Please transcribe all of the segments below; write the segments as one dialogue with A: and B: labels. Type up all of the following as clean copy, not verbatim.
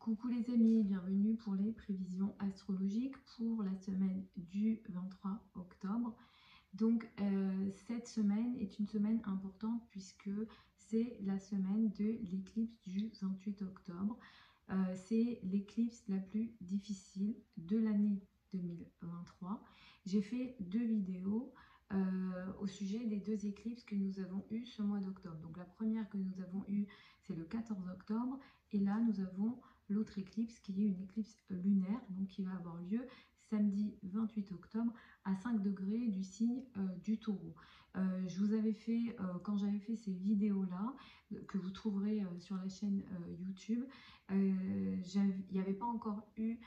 A: Coucou les amis, bienvenue pour les prévisions astrologiques pour la semaine du 23 octobre. Donc cette semaine est une semaine importante puisque c'est la semaine de l'éclipse du 28 octobre. C'est l'éclipse la plus difficile de l'année 2023. J'ai fait deux vidéos au sujet des deux éclipses que nous avons eues ce mois d'octobre. Donc la première que nous avons eue, c'est le 14 octobre. Et là, nous avons l'autre éclipse qui est une éclipse lunaire, donc qui va avoir lieu samedi 28 octobre à 5 degrés du signe du Taureau. Je vous avais fait, quand j'avais fait ces vidéos-là, que vous trouverez sur la chaîne YouTube, il n'y avait pas encore eu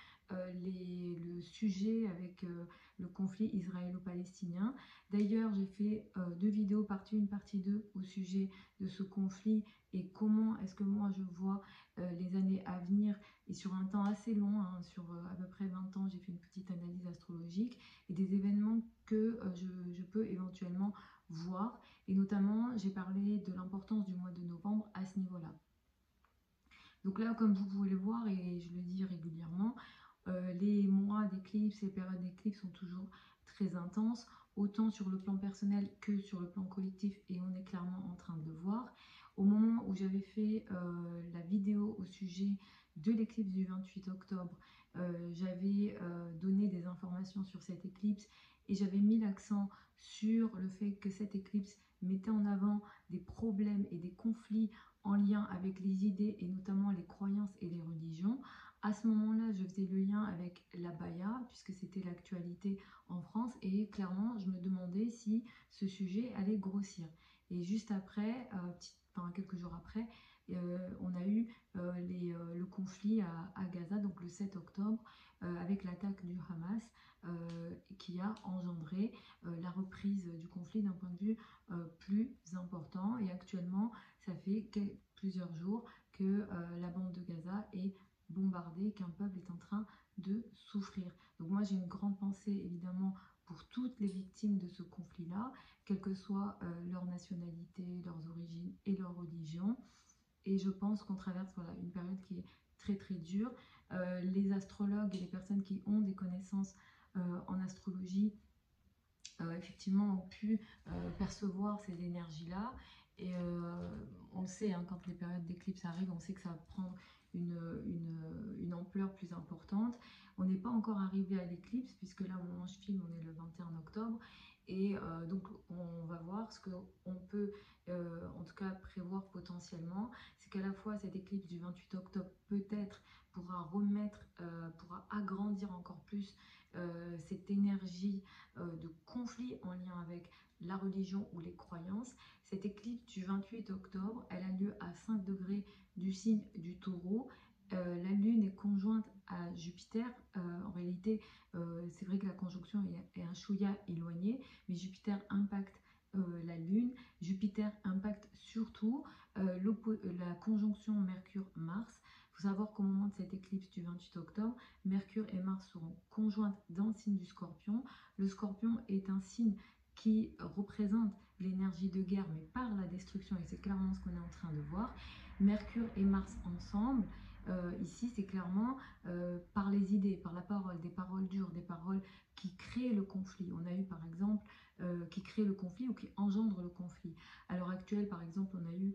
A: le sujet avec le conflit israélo-palestinien. D'ailleurs, j'ai fait deux vidéos, partie 1, partie 2, au sujet de ce conflit et comment est-ce que moi je vois les années à venir, et sur un temps assez long, hein, sur à peu près 20 ans, j'ai fait une petite analyse astrologique et des événements que je peux éventuellement voir, et notamment j'ai parlé de l'importance du mois de novembre à ce niveau-là. Donc là, comme vous pouvez le voir, et je le dis régulièrement, les mois d'éclipse, les périodes d'éclipse sont toujours très intenses, autant sur le plan personnel que sur le plan collectif, et on est clairement en train de le voir. Au moment où j'avais fait la vidéo au sujet de l'éclipse du 28 octobre, j'avais donné des informations sur cette éclipse et j'avais mis l'accent sur le fait que cette éclipse mettait en avant des problèmes et des conflits en lien avec les idées et notamment les croyances et les religions. À ce moment-là, je faisais le lien avec l'abaya puisque c'était l'actualité en France, et clairement, je me demandais si ce sujet allait grossir. Et juste après, quelques jours après, on a eu le conflit à Gaza, donc le 7 octobre, avec l'attaque du Hamas, qui a engendré la reprise du conflit d'un point de vue plus important. Et actuellement, ça fait plusieurs jours que la bande de Gaza est bombardée, qu'un peuple est en train de souffrir. Donc moi, j'ai une grande pensée évidemment pour toutes les victimes de ce conflit-là, quelle que soit leur nationalité, leurs origines et leur religion. Et je pense qu'on traverse une période qui est très très dure. Les astrologues et les personnes qui ont des connaissances en astrologie effectivement ont pu percevoir ces énergies-là. Et on le sait, hein, quand les périodes d'éclipse arrivent, on sait que ça va prendre une ampleur plus importante. On n'est pas encore arrivé à l'éclipse, puisque là, au moment où je filme, on est le 21 octobre. Et donc, on va voir ce qu'on peut, en tout cas, prévoir potentiellement. C'est qu'à la fois, cette éclipse du 28 octobre, peut-être, pourra agrandir encore plus cette énergie de conflit en lien avec la religion ou les croyances. Cette éclipse du 28 octobre, elle a lieu à 5 degrés du signe du Taureau. La Lune est conjointe à Jupiter. En réalité, c'est vrai que la conjonction est un chouïa éloigné, mais Jupiter impacte la Lune. Jupiter impacte surtout la conjonction Mercure-Mars. Il faut savoir qu'au moment de cette éclipse du 28 octobre, Mercure et Mars seront conjointes dans le signe du Scorpion. Le Scorpion est un signe qui représente l'énergie de guerre, mais par la destruction, et c'est clairement ce qu'on est en train de voir. Mercure et Mars ensemble, ici c'est clairement par les idées, par la parole, des paroles dures, des paroles qui créent le conflit. On a eu par exemple qui créent le conflit ou qui engendrent le conflit. À l'heure actuelle, par exemple, on a eu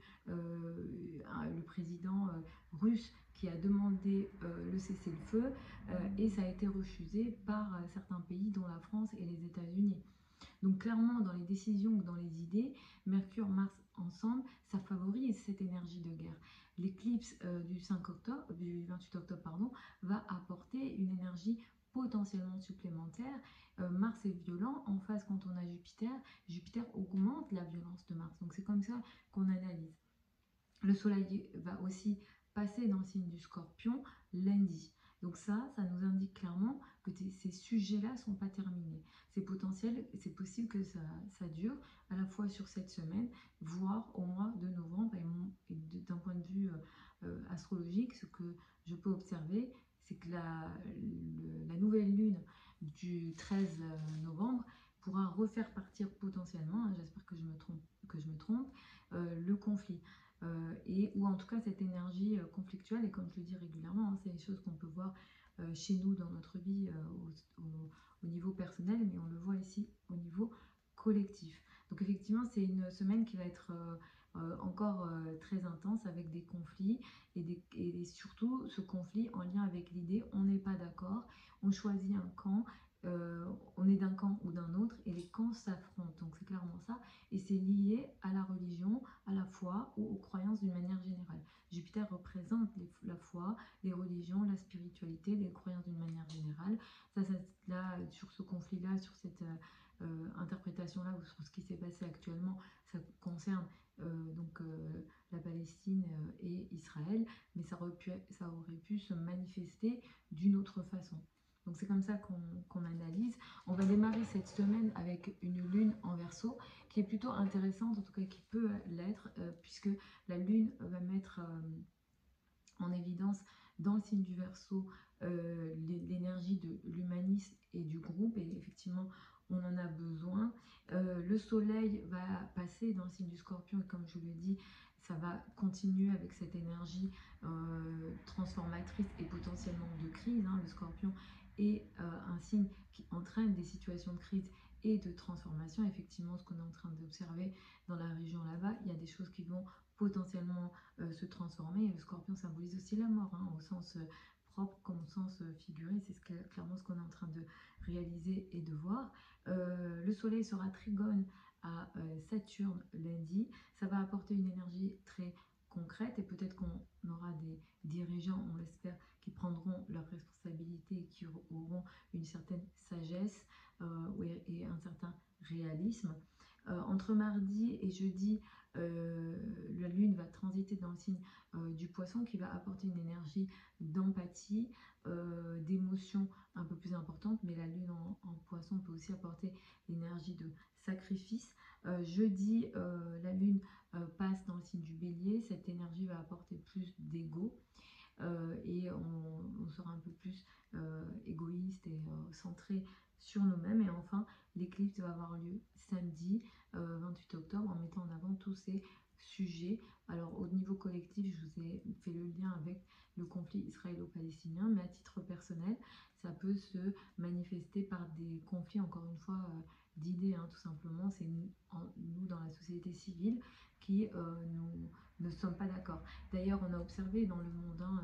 A: le président russe qui a demandé le cessez-le-feu et ça a été refusé par certains pays, dont la France et les États-Unis. Donc clairement, dans les décisions ou dans les idées, Mercure, Mars ensemble, ça favorise cette énergie de guerre. L'éclipse du 28 octobre, pardon, va apporter une énergie potentiellement supplémentaire. Mars est violent, en face quand on a Jupiter, Jupiter augmente la violence de Mars. Donc c'est comme ça qu'on analyse. Le soleil va aussi passer dans le signe du Scorpion lundi. Donc ça nous indique clairement que ces sujets-là ne sont pas terminés. C'est potentiel, c'est possible que ça dure à la fois sur cette semaine, voire au mois de novembre. Et d'un point de vue astrologique, ce que je peux observer, c'est que la nouvelle lune du 13 novembre pourra refaire partir potentiellement, hein, j'espère que je me trompe, le conflit. et ou en tout cas cette énergie conflictuelle, et comme je le dis régulièrement, hein, c'est des choses qu'on peut voir chez nous dans notre vie au niveau personnel, mais on le voit ici au niveau collectif. Donc effectivement, c'est une semaine qui va être encore très intense, avec des conflits et surtout ce conflit en lien avec l'idée on n'est pas d'accord, on choisit un camp, on est d'un camp ou d'un autre et les camps s'affrontent. Donc c'est clairement ça, et c'est lié à la religion, à la foi ou aux croyances d'une manière générale. Jupiter représente la foi, les religions, la spiritualité, les croyances d'une manière générale. Là, sur ce conflit-là, sur cette interprétation-là, ou sur ce qui s'est passé actuellement, ça concerne la Palestine et Israël, mais ça aurait pu se manifester d'une autre façon. Donc c'est comme ça qu'on analyse. On va démarrer cette semaine avec une lune en Verseau, qui est plutôt intéressante, en tout cas qui peut l'être, puisque la lune va mettre en évidence dans le signe du Verseau l'énergie de l'humanisme et du groupe, et effectivement on en a besoin. Le soleil va passer dans le signe du Scorpion, et comme je vous l'ai dit, ça va continuer avec cette énergie transformatrice et potentiellement de crise, hein. Le Scorpion est un signe qui entraîne des situations de crise et de transformation. Effectivement, ce qu'on est en train d'observer dans la région là-bas, il y a des choses qui vont potentiellement se transformer. Et le Scorpion symbolise aussi la mort, hein, au sens propre comme au sens figuré. C'est clairement ce qu'on est en train de réaliser et de voir. Le soleil sera trigone à Saturne lundi. Ça va apporter une énergie très concrète, et peut-être qu'on aura des dirigeants, on l'espère, qui prendront leurs responsabilités et qui auront une certaine sagesse et un certain réalisme. Entre mardi et jeudi, la lune va transiter dans le signe du Poisson, qui va apporter une énergie d'empathie, d'émotion un peu plus importante, mais la lune en Poisson peut aussi apporter l'énergie de sacrifice. Jeudi, la lune passe dans le signe du Bélier. Cette énergie va apporter plus d'ego, et on sera un peu plus égoïste et centré sur nous-mêmes. Et enfin, l'éclipse va avoir lieu samedi 28 octobre, en mettant en avant tous ces sujets. Alors au niveau collectif, je vous ai fait le lien avec le conflit israélo-palestinien, mais à titre personnel, ça peut se manifester par des conflits, encore une fois, d'idées, hein, tout simplement. C'est nous, dans la société civile, qui ne sommes pas d'accord. D'ailleurs, on a observé dans le monde, hein,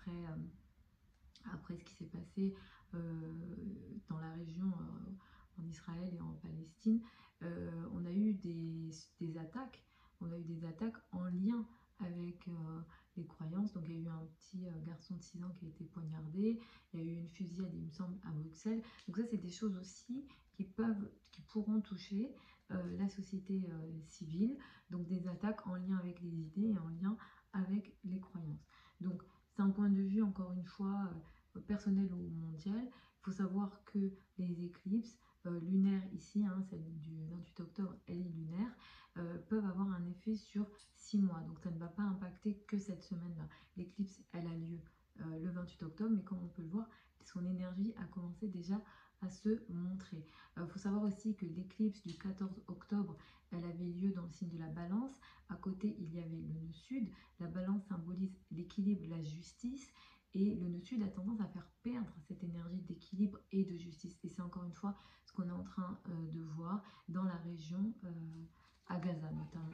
A: après ce qui s'est passé dans la région, en Israël et en Palestine, on a eu des attaques. On a eu des attaques en lien avec les croyances. Donc il y a eu un petit garçon de 6 ans qui a été poignardé. Il y a eu une fusillade, il me semble, à Bruxelles. Donc ça, c'est des choses aussi qui pourront toucher la société civile. Donc des attaques en lien avec les idées et en lien avec les croyances. Donc c'est un point de vue, encore une fois, personnel ou mondial. Il faut savoir que les éclipses lunaires ici, hein, celle du 28 octobre, elle est lunaire, peuvent avoir un effet sur 6 mois. Donc ça ne va pas impacter que cette semaine-là. L'éclipse, elle a lieu le 28 octobre, mais comme on peut le voir, son énergie a commencé déjà à se montrer. Il faut savoir aussi que l'éclipse du 14 octobre, elle avait lieu dans le signe de la Balance. À côté, il y avait le nœud sud. La Balance symbolise l'équilibre, la justice. Et le nœud sud a tendance à faire perdre cette énergie d'équilibre et de justice. Et c'est encore une fois ce qu'on est en train de voir dans la région, à Gaza notamment.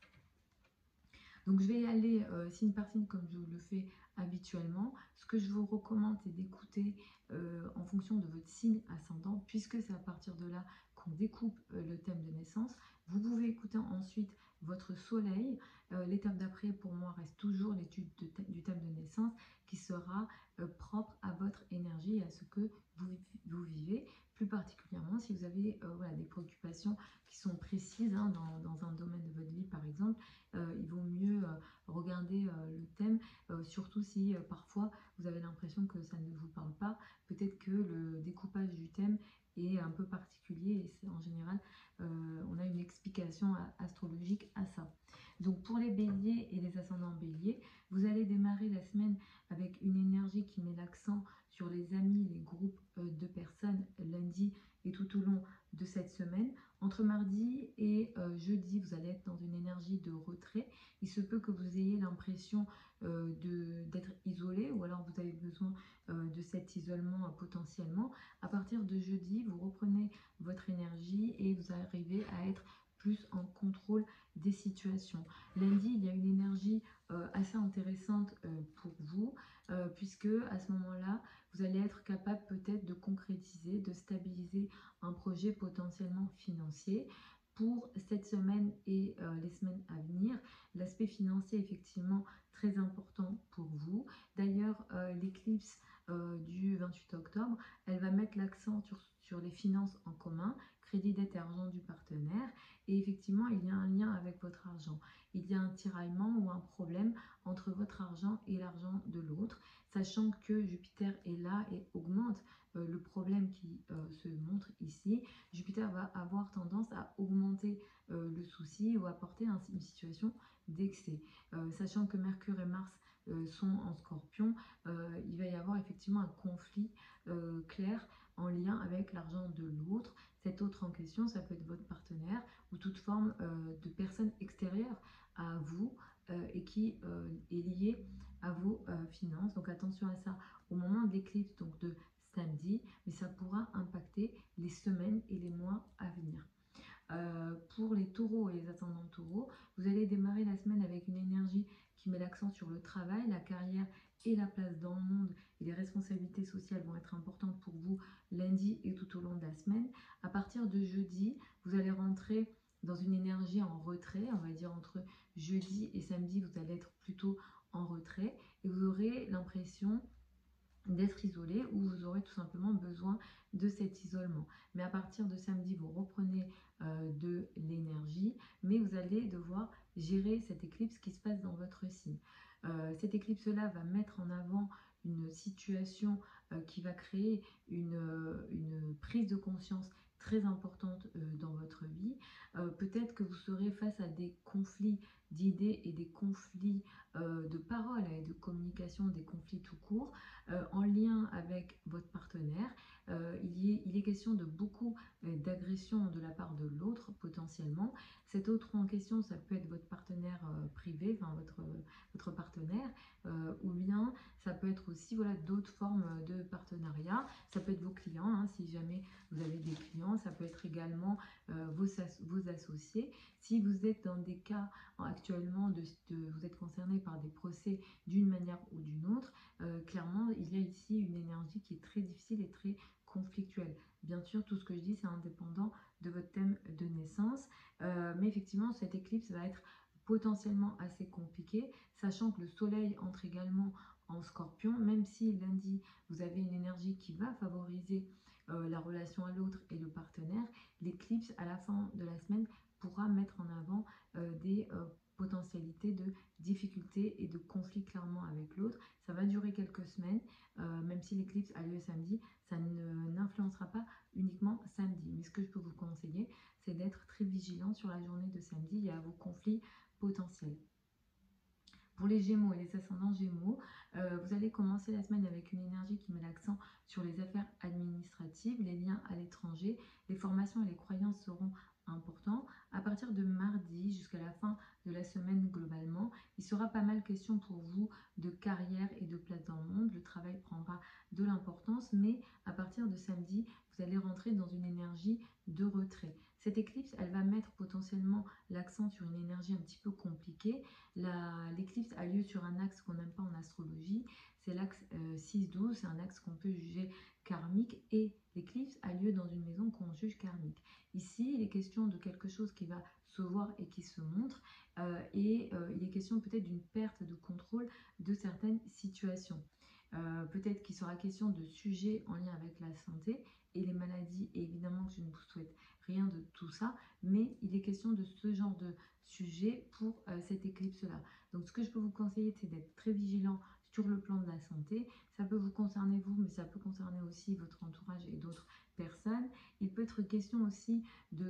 A: Donc je vais y aller signe par signe comme je le fais habituellement. Ce que je vous recommande, c'est d'écouter en fonction de votre signe ascendant, puisque c'est à partir de là qu'on découpe le thème de naissance. Vous pouvez écouter ensuite votre soleil. L'étape d'après, pour moi, reste toujours l'étude du thème de naissance, qui sera propre à votre énergie et à ce que vous vivez. Plus particulièrement, si vous avez voilà, des préoccupations qui sont précises, hein, dans un domaine de votre vie, par exemple, il vaut mieux regarder le thème, surtout si parfois vous avez l'impression que ça ne vous parle pas. Peut-être que le découpage du thème est un peu particulier, et c'est en général, on a une explication astrologique à ça. Donc pour les béliers et les ascendants béliers, vous allez démarrer la semaine avec une énergie qui met l'accent sur les amis, les groupes de personnes, lundi et tout au long de cette semaine. Entre mardi et jeudi, vous allez être dans une énergie de retrait. Il se peut que vous l'impression d'être isolé, ou alors vous avez besoin de cet isolement potentiellement. À partir de jeudi, vous reprenez votre énergie et vous arrivez à être plus en contrôle des situations. Lundi, il y a une énergie assez intéressante pour vous, puisque à ce moment-là, vous allez être capable peut-être de concrétiser, de stabiliser un projet potentiellement financier. Pour cette semaine et les semaines à venir, l'aspect financier est effectivement très important pour vous. D'ailleurs, l'éclipse du 28 octobre, elle va mettre l'accent sur les finances en commun, crédit, dette et argent du partenaire. Et effectivement, il y a un lien avec votre argent. Il y a un tiraillement ou un problème entre votre argent et l'argent de l'autre, sachant que Jupiter est là et augmente le problème qui se montre ici. Jupiter va avoir tendance à augmenter le souci ou apporter une situation d'excès. Sachant que Mercure et Mars sont en Scorpion, il va y avoir effectivement un conflit clair en lien avec l'argent de l'autre. Cet autre en question, ça peut être votre partenaire ou toute forme de personne extérieure à vous et qui est liée à vos finances. Donc attention à ça au moment de l'éclipse, donc de samedi, mais ça pourra impacter les semaines et les mois à venir. Pour les taureaux et les ascendants taureaux, vous allez démarrer la semaine avec une énergie qui met l'accent sur le travail, la carrière et la place dans le monde, et les responsabilités sociales vont être importantes pour vous lundi et tout au long de la semaine. À partir de jeudi, vous allez rentrer dans une énergie en retrait, on va dire entre jeudi et samedi, vous allez être plutôt en retrait et vous aurez l'impression d'être isolé ou vous aurez tout simplement besoin de cet isolement. Mais à partir de samedi, vous reprenez de l'énergie, mais vous allez devoir gérer cette éclipse qui se passe dans votre signe. Cette éclipse-là va mettre en avant une situation qui va créer une prise de conscience très importante dans votre vie. Peut-être que vous serez face à des conflits d'idées et des conflits de paroles et de communication, des conflits tout court, en lien avec votre partenaire. Il est question de beaucoup d'agressions de la part de l'autre potentiellement. Cet autre en question, ça peut être votre partenaire privé, enfin votre partenaire, ou bien ça peut être aussi voilà, d'autres formes de partenariat. Ça peut être vos clients, hein, si jamais vous avez des clients. Ça peut être également vos associés. Si vous êtes dans des cas actuellement, vous êtes concerné par des procès d'une manière ou d'une autre, clairement, il y a ici une énergie qui est très difficile et très conflictuelle. Bien sûr, tout ce que je dis, c'est indépendant de votre thème de naissance, mais effectivement, cette éclipse va être potentiellement assez compliquée, sachant que le soleil entre également en Scorpion, même si lundi, vous avez une énergie qui va favoriser la relation à l'autre et le partenaire, l'éclipse à la fin de la semaine pourra mettre en avant des potentialités de difficultés et de conflits clairement avec l'autre. Ça va durer quelques semaines, même si l'éclipse a lieu samedi, ça n'influencera pas uniquement samedi. Mais ce que je peux vous conseiller, c'est d'être très vigilant sur la journée de samedi et à vos conflits potentiels. Pour les Gémeaux et les ascendants Gémeaux, vous allez commencer la semaine avec une énergie qui met l'accent sur les affaires administratives, les liens à l'étranger, les formations et les croyances seront importants. À partir de mardi jusqu'à la fin de la semaine globalement, il sera pas mal question pour vous de carrière et de place dans le monde. Le travail prendra de l'importance, mais à partir de samedi, vous allez rentrer dans une énergie de retrait. Cette éclipse, elle va mettre potentiellement l'accent sur une énergie un petit peu compliquée. L'éclipse a lieu sur un axe qu'on n'aime pas en astrologie, c'est l'axe 6-12, c'est un axe qu'on peut juger karmique, et l'éclipse a lieu dans une maison qu'on juge karmique. Ici, il est question de quelque chose qui va se voir et qui se montre, il est question peut-être d'une perte de contrôle de certaines situations. Peut-être qu'il sera question de sujets en lien avec la santé et les maladies, et évidemment que je ne vous souhaite rien de tout ça, mais il est question de ce genre de sujet pour cette éclipse-là. Donc ce que je peux vous conseiller, c'est d'être très vigilant sur le plan de la santé. Ça peut vous concerner vous, mais ça peut concerner aussi votre entourage et d'autres personnes. Il peut être question aussi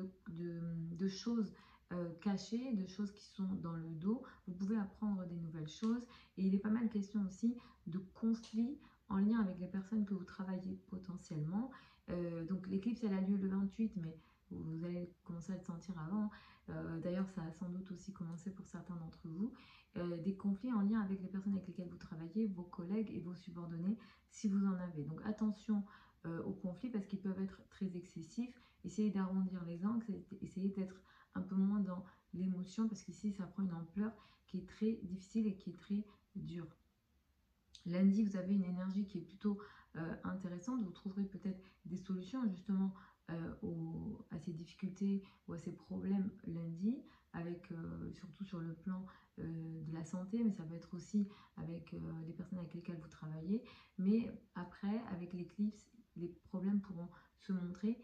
A: de choses cachées, de choses qui sont dans le dos. Vous pouvez apprendre des nouvelles choses, et il est pas mal question aussi de conflits en lien avec les personnes que vous travaillez potentiellement. Donc l'éclipse, elle a lieu le 28, mais vous allez commencer à le sentir avant. D'ailleurs, ça a sans doute aussi commencé pour certains d'entre vous. des conflits en lien avec les personnes avec lesquelles vous travaillez, vos collègues et vos subordonnés, si vous en avez. Donc attention aux conflits parce qu'ils peuvent être très excessifs. Essayez d'arrondir les angles, essayez d'être un peu moins dans l'émotion parce qu'ici ça prend une ampleur qui est très difficile et qui est très dure. Lundi, vous avez une énergie qui est plutôt intéressante. Vous trouverez peut-être des solutions justement à ces difficultés ou à ces problèmes lundi, avec surtout sur le plan de la santé, mais ça peut être aussi avec les personnes avec lesquelles vous travaillez. Mais après, avec l'éclipse, les problèmes pourront se montrer.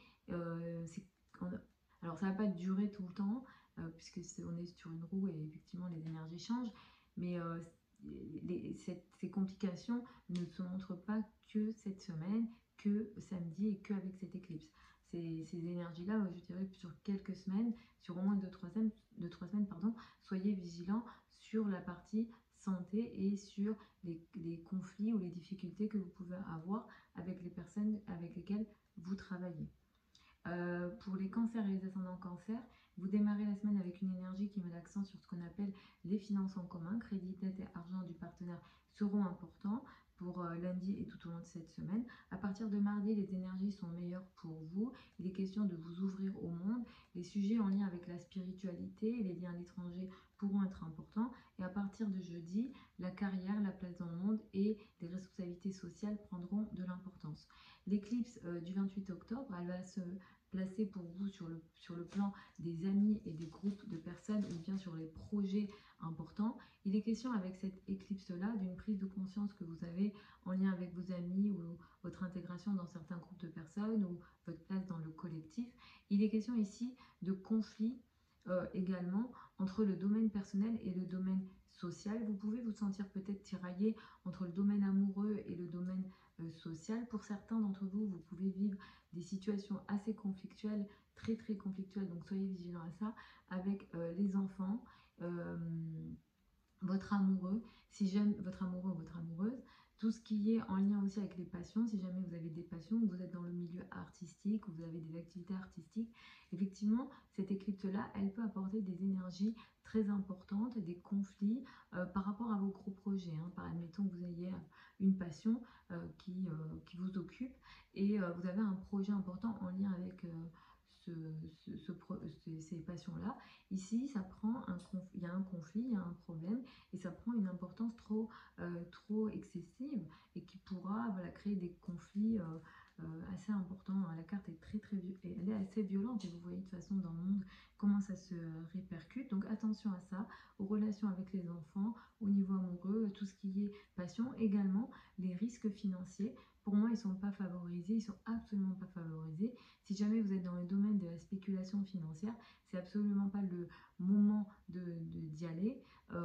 A: Alors ça ne va pas durer tout le temps, puisque on est sur une roue et effectivement les énergies changent, mais ces complications ne se montrent pas que cette semaine, que samedi et que avec cette éclipse. Ces énergies-là, je dirais sur quelques semaines, sur au moins 2-3 semaines, pardon, soyez vigilants sur la partie santé et sur les conflits ou les difficultés que vous pouvez avoir avec les personnes avec lesquelles vous travaillez. Pour les cancers et les ascendants cancers, vous démarrez la semaine avec une énergie qui met l'accent sur ce qu'on appelle les finances en commun. Crédit, dette et argent du partenaire seront importants pour lundi et tout au long de cette semaine. À partir de mardi, les énergies sont meilleures pour vous. Il est question de vous ouvrir au monde. Les sujets en lien avec la spiritualité et les liens à l'étranger pourront être importants. Et à partir de jeudi, la carrière, la place dans le monde et les responsabilités sociales prendront de l'importance. L'éclipse du 28 octobre, elle va se placer pour vous sur le plan des amis et des groupes de personnes ou bien sur les projets importants. Il est question avec cette éclipse-là d'une prise de conscience que vous avez en lien avec vos amis ou votre intégration dans certains groupes de personnes ou votre place dans le collectif. Il est question ici de conflits également entre le domaine personnel et le domaine social. Vous pouvez vous sentir peut-être tiraillé entre le domaine amoureux et le domaine social. Pour certains d'entre vous, vous pouvez vivre des situations assez conflictuelles, très très conflictuelles, donc soyez vigilants à ça, avec les enfants, votre amoureux, si jamais votre amoureux ou votre amoureuse, tout ce qui est en lien aussi avec les passions, si jamais vous avez des passions, vous êtes dans le milieu artistique, vous avez des activités artistiques, effectivement, cette éclipse-là, elle peut apporter des énergies très importantes, des conflits par rapport à vos gros projets. Par admettons que vous ayez une passion qui vous occupe et vous avez un projet important en lien avec ces passions-là. Ici, il y a un conflit, il y a un problème et ça prend une importance trop excessive et qui pourra créer des conflits assez importants. La carte est elle est assez violente et vous voyez de toute façon dans le monde comment ça se répercute. Donc attention à ça, aux relations avec les enfants, au niveau amoureux, tout ce qui est passion, également les risques financiers. Pour moi, ils ne sont pas favorisés, ils ne sont absolument pas favorisés. Si jamais vous êtes dans le domaine de la spéculation financière, c'est absolument pas le moment d'y aller.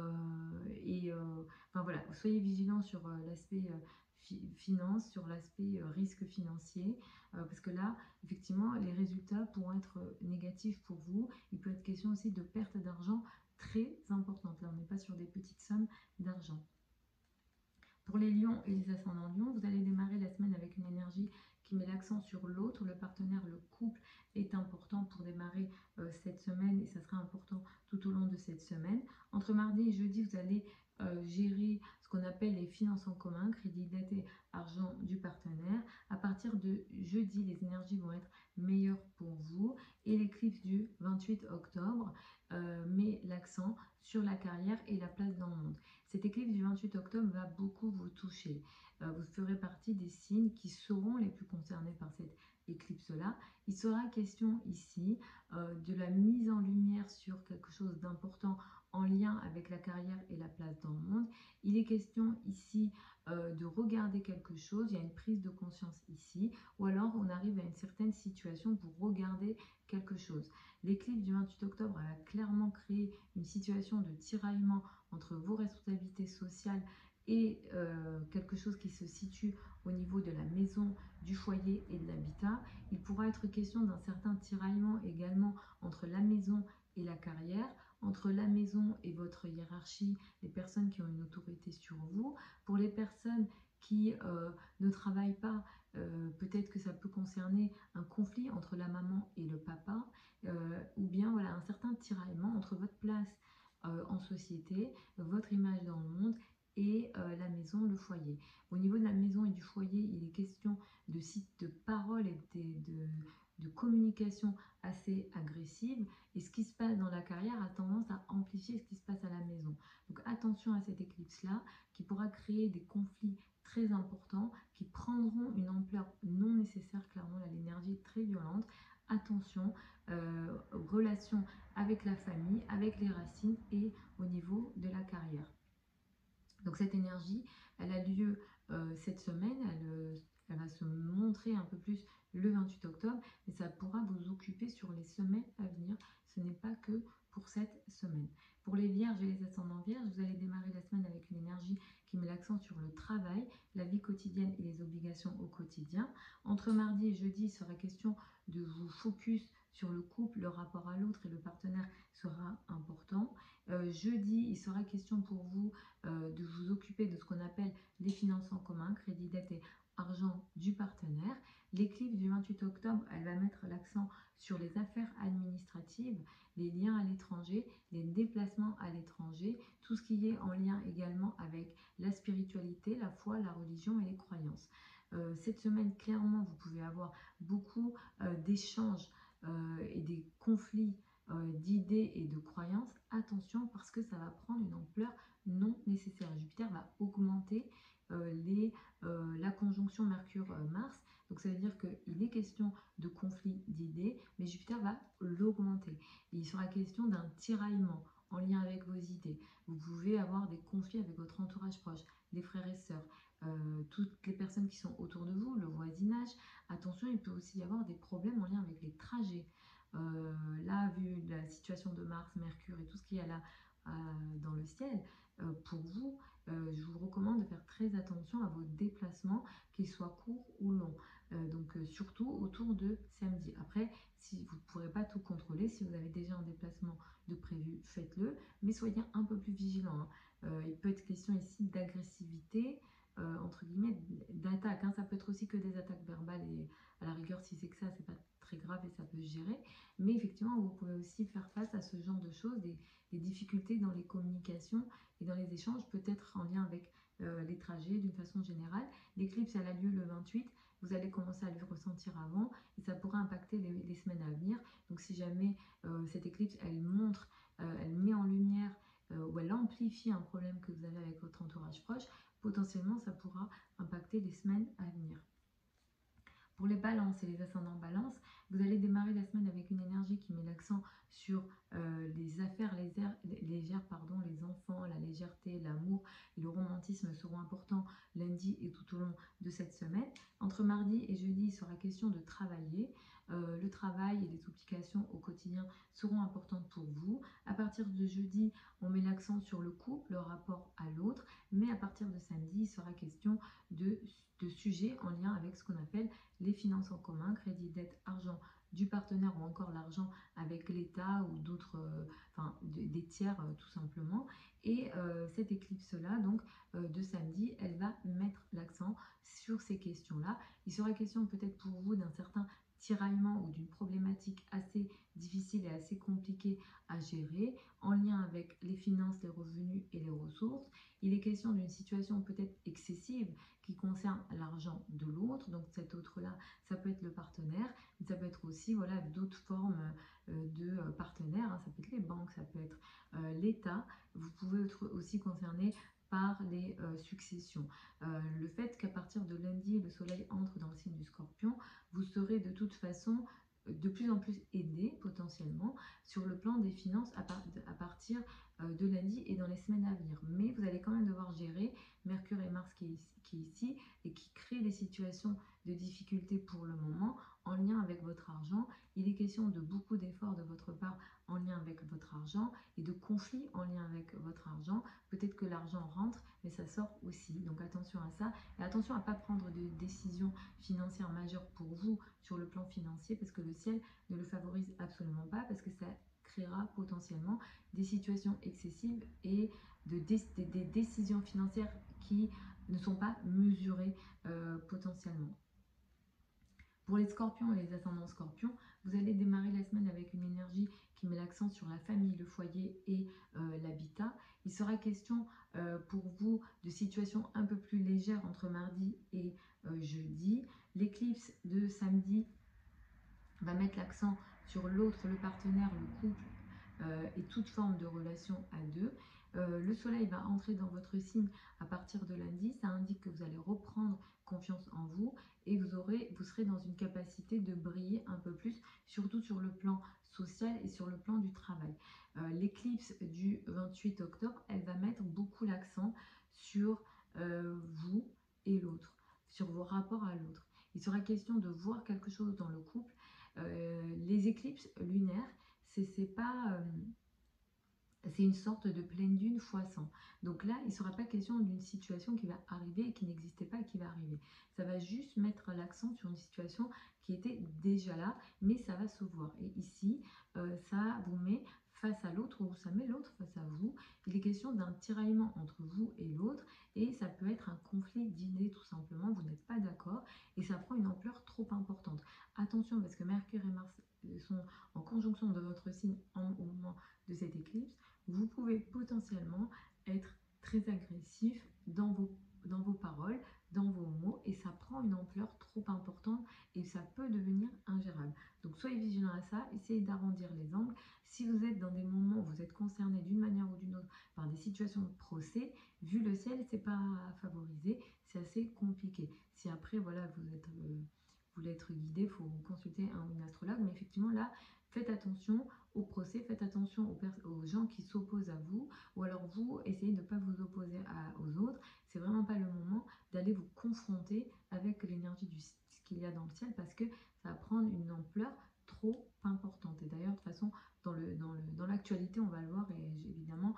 A: Enfin voilà, soyez vigilants sur l'aspect finance, sur l'aspect risque financier, parce que là, effectivement, les résultats pourront être négatifs pour vous. Il peut être question aussi de perte d'argent très importante. Là, on n'est pas sur des petites sommes d'argent. Pour les lions et les ascendants lions, vous allez démarrer la semaine avec une énergie qui met l'accent sur l'autre, le partenaire, le couple est important pour démarrer cette semaine et ça sera important tout au long de cette semaine. Entre mardi et jeudi, vous allez gérer ce qu'on appelle les finances en commun, crédit, dette et argent du partenaire. À partir de jeudi, les énergies vont être meilleures pour vous et l'éclipse du 28 octobre met l'accent sur la carrière et la place dans le monde. Cette éclipse du 28 octobre va beaucoup vous toucher. Vous ferez partie des signes qui seront les plus concernés par cette éclipse-là. Il sera question ici de la mise en lumière sur quelque chose d'important en lien avec la carrière et la place dans le monde. Il est question ici de regarder quelque chose, il y a une prise de conscience ici, ou alors on arrive à une certaine situation pour regarder quelque chose. L'éclipse du 28 octobre a clairement créé une situation de tiraillement entre vos responsabilités sociales et quelque chose qui se situe au niveau de la maison, du foyer et de l'habitat. Il pourra être question d'un certain tiraillement également entre la maison et la carrière, entre la maison et votre hiérarchie, les personnes qui ont une autorité sur vous. Pour les personnes qui ne travaillent pas, peut-être que ça peut concerner un conflit entre la maman et le papa, ou bien voilà, un certain tiraillement entre votre place en société, votre image dans le monde et la maison, le foyer. Au niveau de la maison et du foyer, il est question de paroles et de communication assez agressive. Et ce qui se passe dans la carrière a tendance à amplifier ce qui se passe à la maison. Donc attention à cette éclipse-là qui pourra créer des conflits très importants qui prendront une ampleur non nécessaire. Clairement, là, l'énergie est très violente. Attention aux relations avec la famille, avec les racines et au niveau de la carrière. Donc cette énergie, elle a lieu cette semaine, elle va se montrer un peu plus le 28 octobre, mais ça pourra vous occuper sur les semaines à venir. Ce n'est pas que pour cette semaine. Pour les vierges et les ascendants vierges, vous allez démarrer la semaine avec une énergie qui met l'accent sur le travail, la vie quotidienne et les obligations au quotidien. Entre mardi et jeudi, il sera question de vous focus sur le couple, le rapport à l'autre et le partenaire sera important. Jeudi, il sera question pour vous de vous occuper de ce qu'on appelle les finances en commun, crédit, dette et argent du partenaire. L'éclipse du 28 octobre, elle va mettre l'accent sur les affaires administratives, les liens à l'étranger, les déplacements à l'étranger, tout ce qui est en lien également avec la spiritualité, la foi, la religion et les croyances. Cette semaine, clairement, vous pouvez avoir beaucoup d'échanges et des conflits d'idées et de croyances. Attention parce que ça va prendre une ampleur non nécessaire. Jupiter va augmenter la conjonction Mercure-Mars. Donc ça veut dire qu'il est question de conflit d'idées, mais Jupiter va l'augmenter. Il sera question d'un tiraillement en lien avec vos idées. Vous pouvez avoir des conflits avec votre entourage proche, les frères et sœurs, toutes les personnes qui sont autour de vous, le voisinage. Attention, il peut aussi y avoir des problèmes en lien avec les trajets. Là, vu la situation de Mars, Mercure et tout ce qu'il y a là dans le ciel, pour vous, je vous recommande de faire très attention à vos déplacements, qu'ils soient courts ou longs. Donc surtout autour de samedi. Après, si vous ne pourrez pas tout contrôler, si vous avez déjà un déplacement de prévu, faites-le, mais soyez un peu plus vigilant. Il peut être question ici d'agressivité, entre guillemets, d'attaque. Ça peut être aussi que des attaques verbales et à la rigueur, si c'est que ça, c'est pas très grave et ça peut se gérer. Mais effectivement, vous pouvez aussi faire face à ce genre de choses, des difficultés dans les communications et dans les échanges, peut-être en lien avec les trajets d'une façon générale. L'éclipse, elle a lieu le 28. Vous allez commencer à le ressentir avant et ça pourra impacter les semaines à venir. Donc si jamais cette éclipse, elle montre, elle met en lumière ou elle amplifie un problème que vous avez avec votre entourage proche, potentiellement ça pourra impacter les semaines à venir. Pour les balances et les ascendants balance, vous allez démarrer la semaine avec une énergie qui met l'accent sur les affaires légères, les enfants, la légèreté, l'amour et le romantisme seront importants lundi et tout au long de cette semaine. Entre mardi et jeudi, il sera question de travailler. Le travail et les obligations au quotidien seront importantes pour vous. À partir de jeudi, on met l'accent sur le couple, le rapport à l'autre, mais à partir de samedi, il sera question de sujets en lien avec ce qu'on appelle les finances en commun, crédit, dette, argent du partenaire ou encore l'argent avec l'État ou d'autres, des tiers tout simplement. Et cette éclipse-là, donc de samedi, elle va mettre l'accent sur ces questions-là. Il sera question peut-être pour vous d'un certain tiraillement ou d'une problématique assez difficile et assez compliquée à gérer en lien avec les finances, les revenus et les ressources. Il est question d'une situation peut-être excessive qui concerne l'argent de l'autre, donc cet autre-là, ça peut être le partenaire, mais ça peut être aussi d'autres formes de partenaires, ça peut être les banques, ça peut être l'État. Vous pouvez être aussi concerné par les successions. Le fait qu'à partir de lundi, le soleil entre dans le signe du Scorpion, vous serez de toute façon de plus en plus aidé potentiellement sur le plan des finances à partir de lundi et dans les semaines à venir. Mais vous allez quand même devoir gérer Mercure et Mars qui est ici et qui crée des situations de difficulté pour le moment en lien avec votre argent. Il est question de beaucoup d'efforts de votre part en lien avec votre argent et de conflits en lien avec votre argent. Peut-être que l'argent rentre, mais ça sort aussi. Donc attention à ça et attention à ne pas prendre de décisions financières majeures pour vous sur le plan financier parce que le ciel ne le favorise absolument pas parce que ça créera potentiellement des situations excessives et des décisions financières qui ne sont pas mesurées potentiellement. Pour les scorpions et les ascendants scorpions, vous allez démarrer la semaine avec une énergie qui met l'accent sur la famille, le foyer et l'habitat. Il sera question pour vous de situations un peu plus légères entre mardi et jeudi. L'éclipse de samedi va mettre l'accent sur l'autre, le partenaire, le couple et toute forme de relation à deux. Le soleil va entrer dans votre signe à partir de lundi. Ça indique que vous allez reprendre confiance en vous et vous serez dans une capacité de briller un peu plus, surtout sur le plan social et sur le plan du travail. L'éclipse du 28 octobre, elle va mettre beaucoup l'accent sur vous et l'autre, sur vos rapports à l'autre. Il sera question de voir quelque chose dans le couple. Les éclipses lunaires, c'est pas... c'est une sorte de pleine lune fois 100. Donc là, il ne sera pas question d'une situation qui va arriver et qui n'existait pas et qui va arriver. Ça va juste mettre l'accent sur une situation qui était déjà là, mais ça va se voir. Et ici, ça vous met face à l'autre ou ça met l'autre face à vous. Il est question d'un tiraillement entre vous et l'autre et ça peut être un conflit d'idées tout simplement. Vous n'êtes pas d'accord et ça prend une ampleur trop importante. Attention parce que Mercure et Mars sont en conjonction de votre signe au moment de cette éclipse. Vous pouvez potentiellement être très agressif dans vos paroles, dans vos mots, et ça prend une ampleur trop importante et ça peut devenir ingérable. Donc soyez vigilants à ça, essayez d'arrondir les angles. Si vous êtes dans des moments où vous êtes concerné d'une manière ou d'une autre par des situations de procès, vu le ciel, c'est pas favorisé, c'est assez compliqué. Si après, voilà, vous voulez être guidé, il faut consulter un astrologue, mais effectivement là, faites attention au procès, faites attention aux gens qui s'opposent à vous, ou alors vous, essayez de ne pas vous opposer aux autres. C'est vraiment pas le moment d'aller vous confronter avec l'énergie de ce qu'il y a dans le ciel, parce que ça va prendre une ampleur trop importante. Et d'ailleurs, de toute façon, dans l'actualité, on va le voir, et évidemment,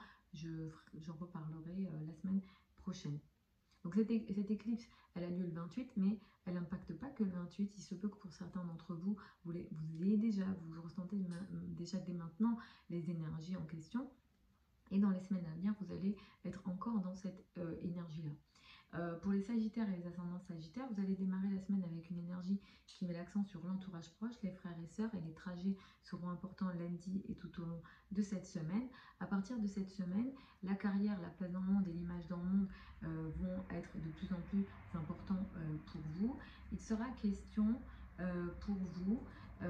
A: j'en reparlerai la semaine prochaine. Donc cette éclipse, elle a lieu le 28, mais elle n'impacte pas que le 28. Il se peut que pour certains d'entre vous, vous ayez déjà, vous ressentez déjà dès maintenant les énergies en question. Et dans les semaines à venir, vous allez être encore dans cette énergie-là. Pour les sagittaires et les ascendants sagittaires, vous allez démarrer la semaine avec une énergie qui met l'accent sur l'entourage proche, les frères et sœurs, et les trajets seront importants lundi et tout au long de cette semaine. À partir de cette semaine, la carrière, la place dans le monde et l'image dans le monde vont être de plus en plus importants pour vous. Il sera question pour vous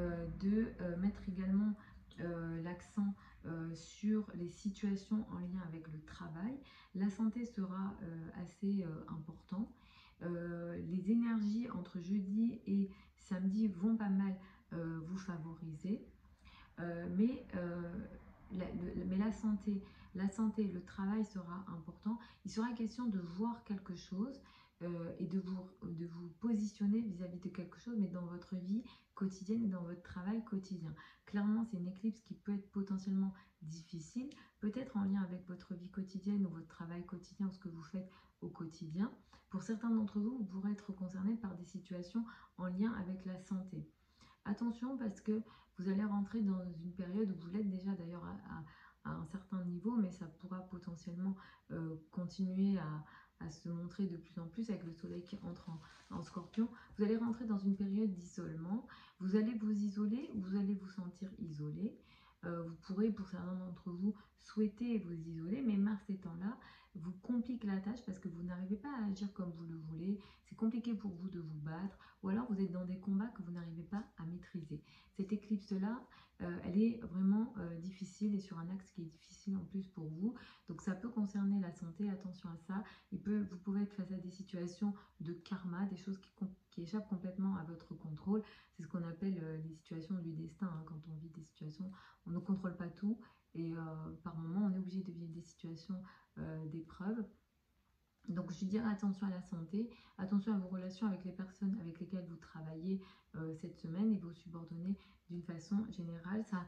A: de mettre également l'accent sur les situations en lien avec le travail. La santé sera assez important. Les énergies entre jeudi et samedi vont pas mal vous favoriser. Mais la santé, le travail sera important. Il sera question de voir quelque chose et de vous positionner vis-à-vis de quelque chose, mais dans votre vie quotidienne et dans votre travail quotidien. Clairement, c'est une éclipse qui peut être potentiellement difficile, peut-être en lien avec votre vie quotidienne ou votre travail quotidien ou ce que vous faites au quotidien. Pour certains d'entre vous, vous pourrez être concernés par des situations en lien avec la santé. Attention parce que vous allez rentrer dans une période où vous l'êtes déjà d'ailleurs à un certain niveau, mais ça pourra potentiellement continuer à se montrer de plus en plus avec le soleil qui entre en scorpion. Vous allez rentrer dans une période d'isolement, vous allez vous isoler ou vous allez vous sentir isolé. Vous pourrez, pour certains d'entre vous, souhaiter vous isoler, mais Mars étant là, vous complique la tâche parce que vous n'arrivez pas à agir comme vous le voulez. C'est compliqué pour vous de vous battre, ou alors vous êtes dans des combats que vous n'arrivez pas à maîtriser. Cette éclipse-là, elle est vraiment difficile et sur un axe qui est difficile en plus pour vous. Donc ça peut concerner la santé, attention à ça. Vous pouvez être face à des situations de karma, des choses qui échappent complètement à votre contrôle. C'est ce qu'on appelle les situations du destin, hein, quand on vit des situations, on ne contrôle pas tout et par moments on est obligé de vivre des situations d'épreuves. Donc je dirais attention à la santé, attention à vos relations avec les personnes avec lesquelles vous travaillez cette semaine et vos subordonnés d'une façon générale. Ça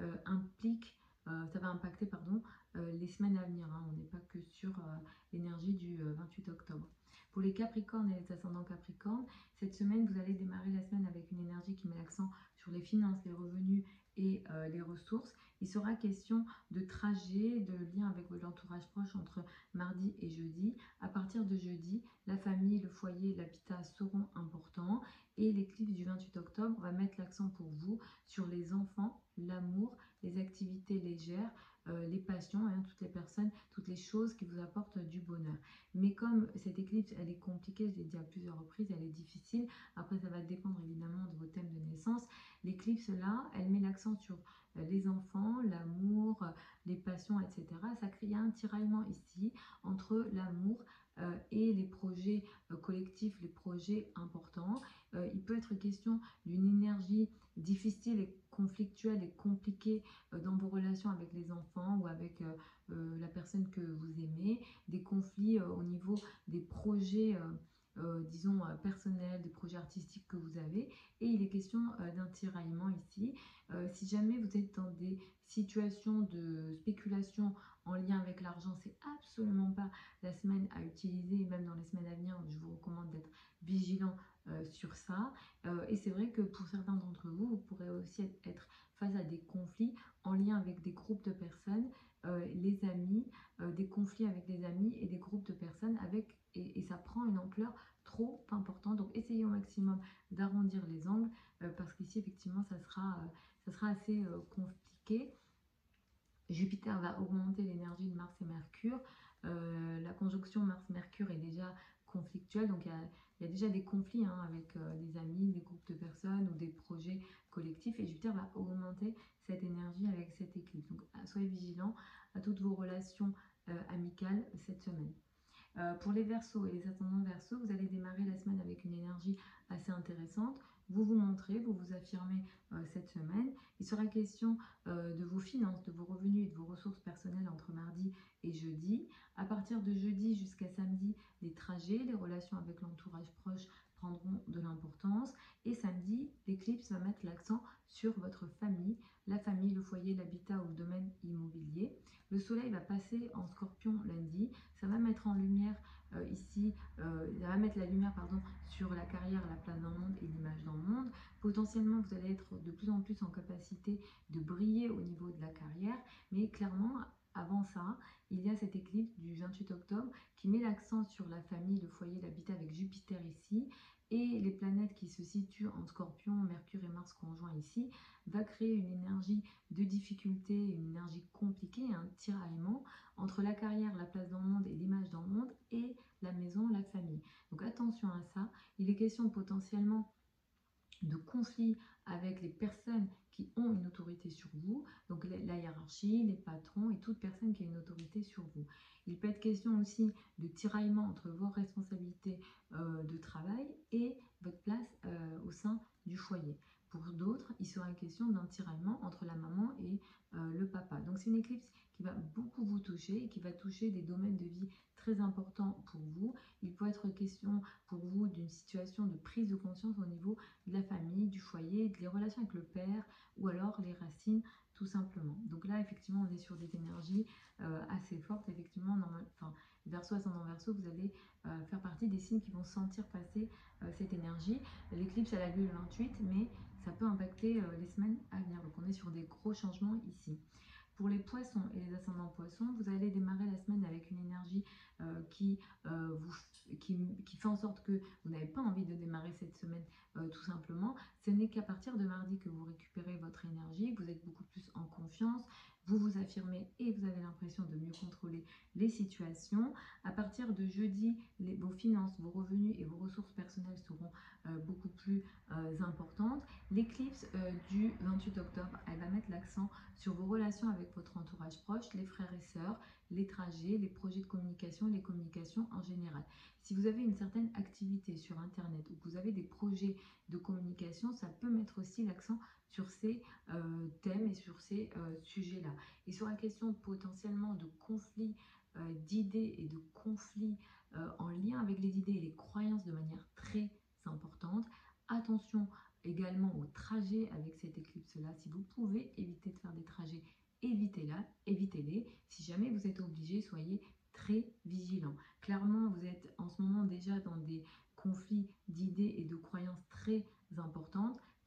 A: va impacter les semaines à venir, hein. On n'est pas que sur l'énergie du 28 octobre. Pour les Capricornes et les ascendants Capricornes, cette semaine, vous allez démarrer la semaine avec une énergie qui met l'accent sur les finances, les revenus et les ressources. Il sera question de trajet, de lien avec l'entourage proche entre mardi et jeudi. À partir de jeudi, la famille, le foyer, l'habitat seront importants et l'éclipse du 28 octobre va mettre l'accent pour vous sur les enfants, l'amour, les activités légères, les passions, hein, toutes les personnes, toutes les choses qui vous apportent du bonheur. Mais comme cette éclipse, elle est compliquée, je l'ai dit à plusieurs reprises, elle est difficile. Après, ça va dépendre évidemment de vos thèmes de naissance. L'éclipse, là, elle met l'accent sur les enfants, l'amour, les passions, etc. Ça crée un tiraillement ici entre l'amour et les projets collectifs, les projets importants. Il peut être question d'une énergie difficile et conflictuelle et compliquée dans vos relations avec les enfants ou avec la personne que vous aimez, des conflits au niveau des projets disons personnels, des projets artistiques que vous avez, et il est question d'un tiraillement ici. Si jamais vous êtes dans des situations de spéculation en lien avec l'argent, c'est absolument pas la semaine à utiliser, même dans les semaines à venir, je vous recommande d'être vigilant sur ça. Et c'est vrai que pour certains d'entre vous, vous pourrez aussi être face à des conflits en lien avec des groupes de personnes, les amis, des conflits avec les amis et des groupes de personnes avec, et ça prend une ampleur trop importante. Donc essayez au maximum d'arrondir les angles parce qu'ici effectivement ça sera assez compliqué. Jupiter va augmenter l'énergie de Mars et Mercure. La conjonction Mars-Mercure est déjà conflictuelle, donc il y a déjà des conflits hein, avec des amis, des groupes de personnes ou des projets collectifs, et Jupiter va augmenter cette énergie avec cette éclipse. Donc soyez vigilants à toutes vos relations amicales cette semaine. Pour les Verseaux et les ascendants Verseaux, vous allez démarrer la semaine avec une énergie assez intéressante. Vous vous montrez, vous vous affirmez cette semaine. Il sera question de vos finances, de vos revenus et de vos ressources personnelles entre mardi et jeudi. À partir de jeudi jusqu'à samedi, les trajets, les relations avec l'entourage proche prendront de l'importance. Et samedi, l'éclipse va mettre l'accent sur votre famille, la famille, le foyer, l'habitat ou le domaine immobilier. Le soleil va passer en scorpion lundi. Ça va mettre en lumière ici, ça va mettre la lumière sur la carrière, la place dans le monde et l'image dans le monde. Potentiellement, vous allez être de plus en plus en capacité de briller au niveau de la carrière, mais clairement, avant ça, il y a cette éclipse du 28 octobre qui met l'accent sur la famille, le foyer, l'habitat avec Jupiter ici, et les planètes qui se situent en Scorpion, Mercure et Mars conjoints ici, va créer une énergie de difficulté, une énergie compliquée, un tiraillement entre la carrière, la place dans le monde et l'image dans le monde, et la maison, la famille. Donc attention à ça, il est question potentiellement de conflits avec les personnes qui ont une autorité sur vous, donc la hiérarchie, les patrons et toute personne qui a une autorité sur vous. Il peut être question aussi de tiraillement entre vos responsabilités de travail et votre place au sein du foyer. Pour d'autres, il sera question d'un tiraillement entre la maman et le papa. Donc c'est une éclipse qui va beaucoup vous toucher et qui va toucher des domaines de vie très importants pour vous. Il peut être question pour vous d'une situation de prise de conscience au niveau de la famille, du foyer, des relations avec le père ou alors les racines tout simplement. Donc là effectivement on est sur des énergies assez fortes. Effectivement, Verseau, ascendant Verseau, vous allez faire partie des signes qui vont sentir passer cette énergie. L'éclipse elle a lieu le 28, mais ça peut impacter les semaines à venir. Donc on est sur des gros changements ici. Pour les poissons et les ascendants poissons, vous allez démarrer la semaine avec une énergie qui fait en sorte que vous n'avez pas envie de démarrer cette semaine tout simplement. Ce n'est qu'à partir de mardi que vous récupérez votre énergie, vous êtes beaucoup plus en confiance, vous vous affirmez et vous avez l'impression de mieux contrôler les situations. À partir de jeudi, vos finances, vos revenus et vos ressources personnelles seront beaucoup plus importantes. L'éclipse du 28 octobre, elle va mettre l'accent sur vos relations avec votre entourage proche, les frères et sœurs, les trajets, les projets de communication, les communications en général. Si vous avez une certaine activité sur Internet ou que vous avez des projets de communication, ça peut mettre aussi l'accent sur ces thèmes et sur ces sujets-là. Et sur la question potentiellement de conflits d'idées et de conflits en lien avec les idées et les croyances de manière très importante. Attention également aux trajets avec cette éclipse-là. Si vous pouvez éviter de faire des trajets, évitez-les. Si jamais vous êtes obligé, soyez très vigilant. Clairement, vous êtes en ce moment déjà dans des conflits d'idées et de croyances très importantes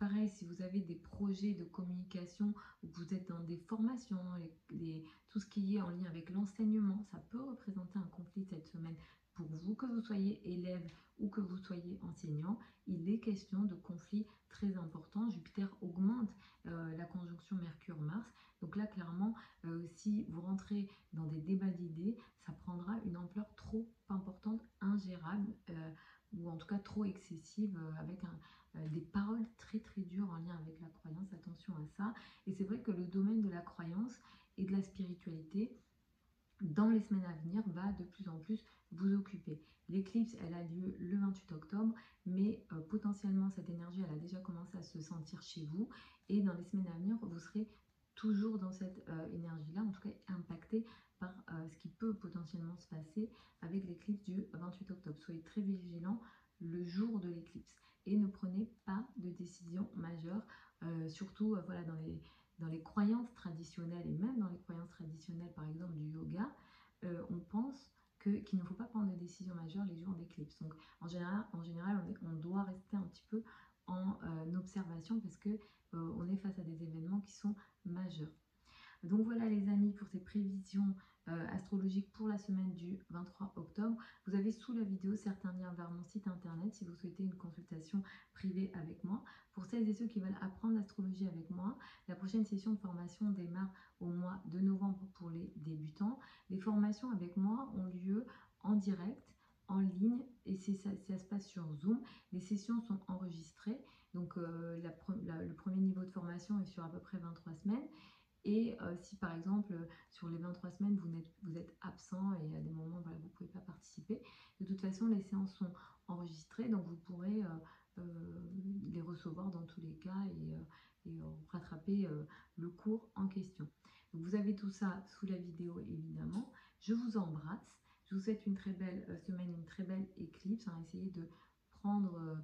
A: pareil, si vous avez des projets de communication ou que vous êtes dans des formations, tout ce qui est en lien avec l'enseignement, ça peut représenter un conflit cette semaine. Pour vous, que vous soyez élève ou que vous soyez enseignant, il est question de conflits très importants. Jupiter augmente la conjonction Mercure-Mars. Donc là, clairement, si vous rentrez dans des débats d'idées, ça prendra une ampleur trop importante, ingérable, ou en tout cas trop excessive, avec des paroles très très dures en lien avec la croyance. Attention à ça. Et c'est vrai que le domaine de la croyance et de la spiritualité, dans les semaines à venir, va de plus en plus vous occuper. L'éclipse, elle a lieu le 28 octobre, mais potentiellement cette énergie, elle a déjà commencé à se sentir chez vous, et dans les semaines à venir, vous serez toujours dans cette énergie-là, en tout cas impacté par ce qui peut potentiellement se passer avec l'éclipse du 28 octobre. Soyez très vigilants le jour de l'éclipse et ne prenez pas de décision majeure, surtout voilà, dans les croyances traditionnelles, et même dans les croyances traditionnelles par exemple du yoga, on pense qu'il ne faut pas prendre de décision majeure les jours d'éclipse. Donc en général on doit rester un petit peu en observation parce que on est face à des événements qui sont majeurs. Donc voilà les amis pour ces prévisions astrologiques pour la semaine du 23 octobre. Vous avez sous la vidéo certains liens vers mon site internet si vous souhaitez une consultation privée avec moi. Pour celles et ceux qui veulent apprendre l'astrologie avec moi, la prochaine session de formation démarre au mois de novembre pour les débutants. Les formations avec moi ont lieu en direct, en ligne, et ça se passe sur Zoom. Les sessions sont enregistrées, donc le premier niveau de formation est sur à peu près 23 semaines. Et si par exemple sur les 23 semaines vous êtes absent et à des moments voilà, vous ne pouvez pas participer, de toute façon les séances sont enregistrées, donc vous pourrez les recevoir dans tous les cas et rattraper le cours en question. Donc vous avez tout ça sous la vidéo évidemment. Je vous embrasse, je vous souhaite une très belle semaine, une très belle éclipse. Essayez de prendre,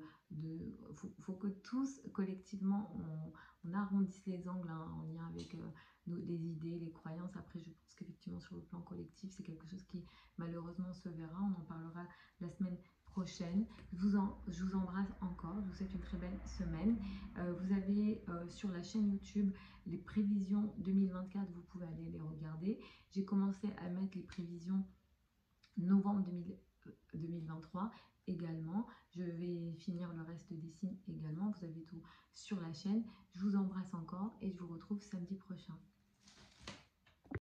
A: faut que tous collectivement on arrondisse les angles en lien avec les idées, les croyances. Après je pense qu'effectivement sur le plan collectif c'est quelque chose qui malheureusement se verra, on en parlera la semaine prochaine. Je vous embrasse encore, je vous souhaite une très belle semaine. Vous avez sur la chaîne YouTube les prévisions 2024, vous pouvez aller les regarder. J'ai commencé à mettre les prévisions novembre 2023 également. Je vais finir le reste des signes également. Vous avez tout sur la chaîne. Je vous embrasse encore et je vous retrouve samedi prochain.